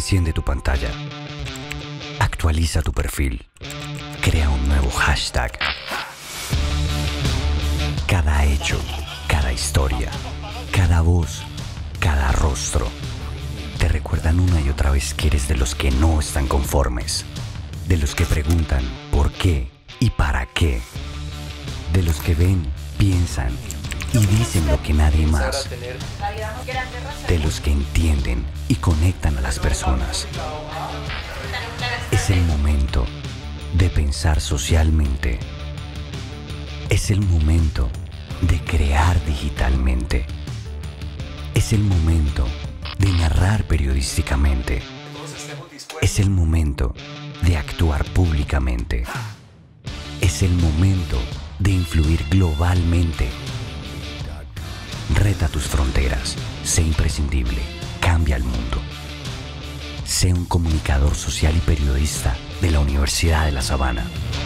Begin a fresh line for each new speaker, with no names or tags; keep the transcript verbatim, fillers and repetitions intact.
Enciende tu pantalla. Actualiza tu perfil. Crea un nuevo hashtag. Cada hecho, cada historia, cada voz, cada rostro te recuerdan una y otra vez que eres de los que no están conformes, de los que preguntan por qué y para qué, de los que ven, piensan y dicen lo que nadie más, de los que entienden y conectan a las personas. Es el momento de pensar socialmente. Es el momento de crear digitalmente. Es el momento de narrar periodísticamente. Es el momento de actuar públicamente. Es el momento de influir globalmente. Reta tus fronteras. Sé imprescindible. Cambia el mundo. Sé un comunicador social y periodista de la Universidad de La Sabana.